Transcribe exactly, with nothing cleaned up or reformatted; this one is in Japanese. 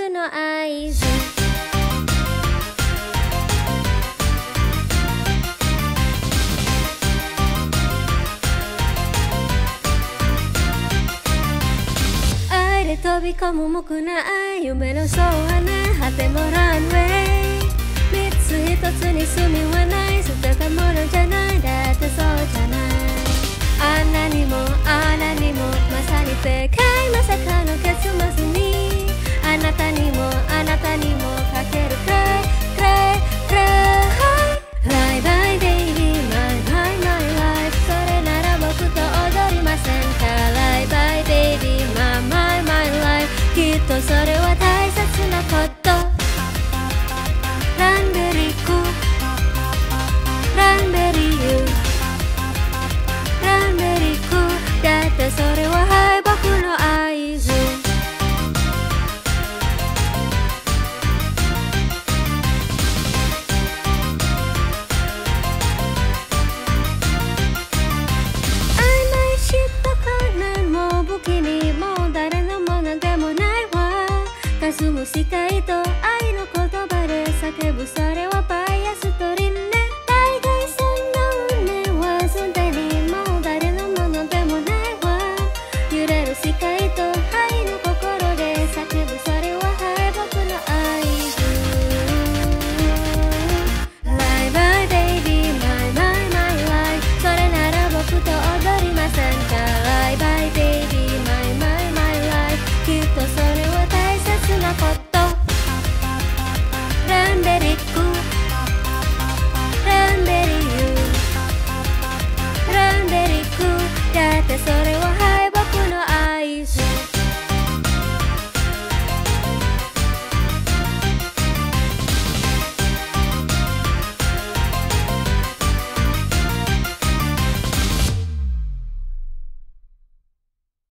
の合図。愛で飛び込む無垢な夢のそうはね、果てもランウェイ三つ一つに住みはない、捨てたものじゃない、だってそうじゃない。あんなにもあんなにもまさに正解、まさかの結末にあなたにもあなたにもかけるくらいくらいくらい Lie bye baby my my my life それなら僕と踊りませんか Lie bye baby my my my life きっとそれは大切なことランベリコランベリユランベリコだってそれははい僕の合図。曖昧した金も武器にも誰のものでもないわ。霞む視界と